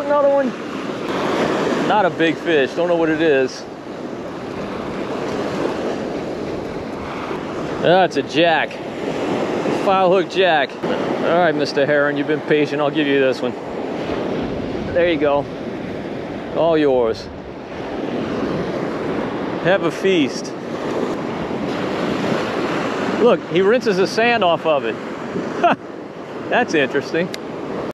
another one. Not a big fish. Don't know what it is. It's a jack. File hook jack. All right, Mr. Heron, you've been patient. I'll give you this one. There you go. All yours. Have a feast. Look, he rinses the sand off of it. That's interesting.